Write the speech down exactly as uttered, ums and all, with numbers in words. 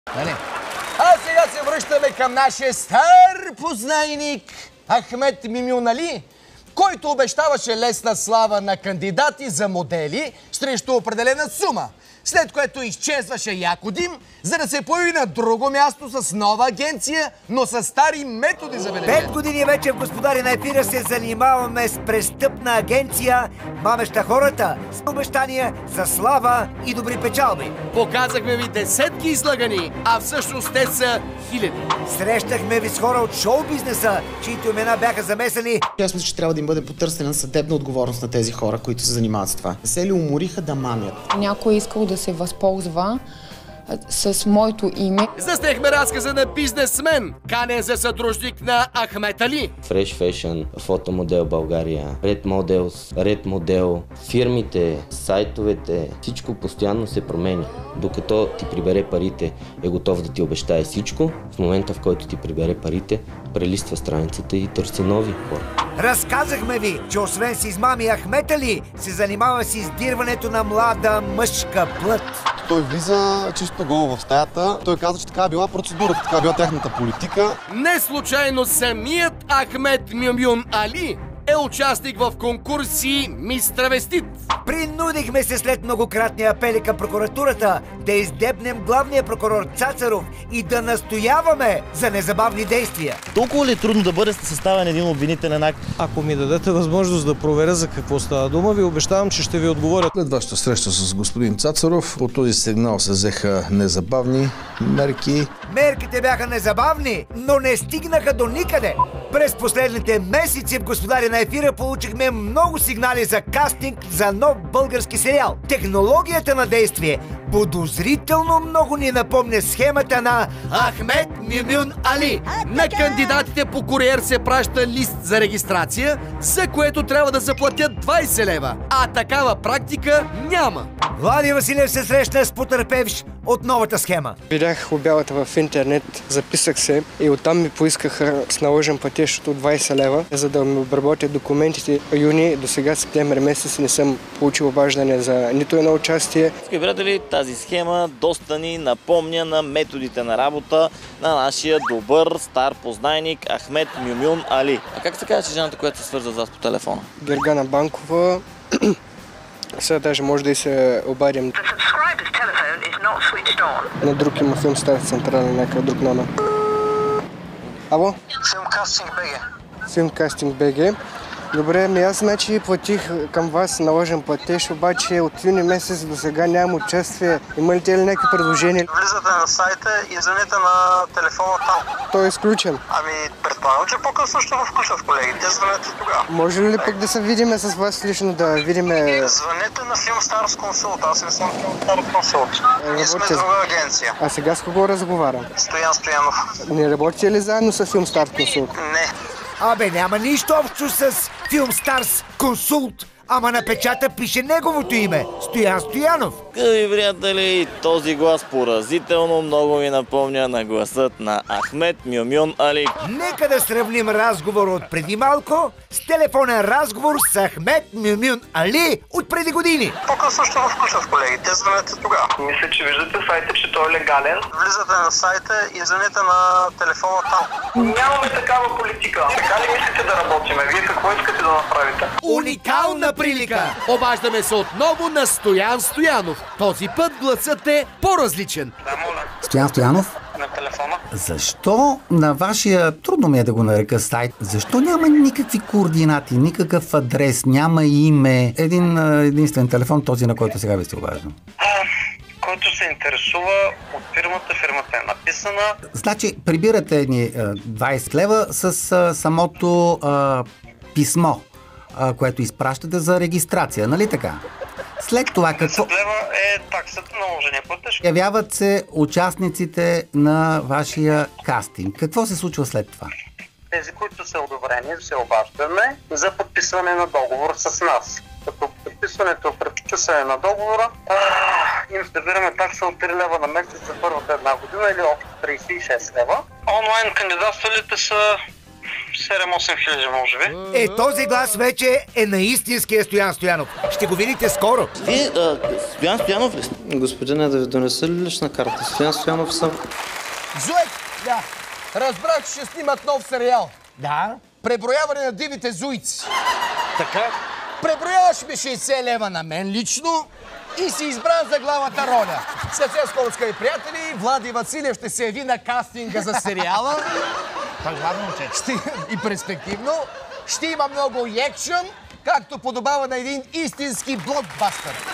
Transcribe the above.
Нали? А сега се връщаме към нашия стар познайник Ахмед Мюмюн Али, който обещаваше лесна слава на кандидати за модели срещу определена сума, след което изчезваше яко дим, за да се появи на друго място с нова агенция, но с стари методи за бележение. Пет години вече в Господари на ефира се занимаваме с престъпна агенция, мамеща хората с обещания за слава и добри печалби. Показахме ви десетки излагани, а всъщност те са хиляди. Срещахме ви с хора от шоу-бизнеса, чието имена бяха замесени. Аз мисля, че трябва да им бъде потърсена съдебна отговорност на тези хора, които се занимават с това. Се ли умориха да мамят? Някой е искал да се възползва с моето име. Заснехме разказа на бизнесмен, канен за съдружник на Ахмед Али. Fresh Fashion, фотомодел България, Red Models, Red Model, фирмите, сайтовете, всичко постоянно се променя. Докато ти прибере парите, е готов да ти обещае всичко, в момента в който ти прибере парите, прелиства страницата и търси нови хора. Разказахме ви, че освен с измами Ахмед Али се занимава с издирването на млада мъжка плът. Той влиза чисто голо в стаята. Той каза, че така била процедурата, така била тяхната политика. Не случайно самият Ахмед Мюмюн Али е участник в конкурси Мис Травестит. Принудихме се след многократни апели към прокуратурата да издебнем главния прокурор Цацаров и да настояваме за незабавни действия. Толкова ли е трудно да бъде съставен един обвинителен акт? Ако ми дадете възможност да проверя за какво става дума, ви обещавам, че ще ви отговоря. След вашата среща с господин Цацаров, по този сигнал се взеха незабавни мерки. Мерките бяха незабавни, но не стигнаха до никъде. През последните месеци в Господари на ефира получихме много сигнали за кастинг за нов български сериал. Технологията на действие подозрително много ни напомня схемата на Ахмед Мюмюн Али. На кандидатите по куриер се праща лист за регистрация, за което трябва да заплатят двайсет лева, а такава практика няма. Влади Василев се срещна с потърпевш от новата схема. Видях обявата в интернет, записах се и оттам ми поискаха с наложен платеж от двайсет лева, за да ми обработят документите. Юни до сега септември месец не съм получил обаждане за нито едно участие. Скъпи приятели, тази схема доста ни напомня на методите на работа на нашия добър стар познайник Ахмед Мюмюн Али. А как се казва, че жената, която се свърза с вас по телефона? Гергана Банкова. Сега даже може да и се обадим. На друг има филм Стар Централен, някакъв друг номер. Ало? Филмкастинг БГ. Филмкастинг БГ. Добре, ми аз значи платих към вас наложен платеж, обаче от юни месец до сега нямам участие. Има ли те ли някакви предложения? Влизате на сайта и звъните на телефона там. Той е изключен. Ами, предполагам, че по-късно ще го включат колегите. Звънете тогава. Може ли пък да се видиме с вас лично, да видиме... Звънете на Филм Старс Консулт. Аз не съм Филм Старс Консулт. Ние сме друга агенция. А сега с кого разговарям? Стоян Стоянов. Не работите ли заедно с Филм Старс Консулт? Не. Абе, няма нищо общо с Филм Старс Консулт, ама на печата пише неговото име – Стоян Стоянов. Скъпи приятели, този глас поразително много ми напомня на гласът на Ахмед Мюмюн Али. Нека да сравним разговор от преди малко с телефонен разговор с Ахмед Мюмюн Али от преди години. По-късно ще го включат колегите. Звънете тогава. Мисля, че виждате сайта, че той е легален. Влизате на сайта и звъните на телефона там. Нямаме такава политика. Така ли мислите да работиме? Вие какво искате да направите? Уникална прилика! Обаждаме се отново на Стоян Стоянов. Този път гласът е по-различен. Да, моля. Стоян Стоянов? На телефона. Защо на вашия, трудно ми е да го нарека сайт, защо няма никакви координати, никакъв адрес, няма име, един единствен телефон, този на който сега ви се обаждам? Който се интересува от фирмата, фирмата е написана. Значи, прибирате едни двайсет лева с а, самото а, писмо, а, което изпращате за регистрация, нали така? След това какво... десет лева е таксата на наложения платеж. Явяват се участниците на вашия кастинг. Какво се случва след това? Тези, които са одобрени, се обаждаме за подписване на договор с нас. Като подписването, предписване на договора, а, им събираме такса от три лева на месец за първата една година или общо трийсет и шест лева. Онлайн кандидатствалите са седем-осем хиляди, може би. Е, този глас вече е на истинския Стоян Стоянов. Ще го видите скоро. Вие, а, Стоян Стоянов ли сте? Господине, да ви донеса ли лична карта? Стоян Стоянов съм. Зуек, да. Разбрах, че ще снимат нов сериал. Да. Преброяване на дивите зуици. Така. Преброяваш ми шейсет лева на мен лично и си избран за главната роля. Съвсем скоро, скъпи приятели, Влади Василев ще се яви на кастинга за сериала. Ще, и перспективно. Ще има много екшън, както подобава на един истински блокбастър.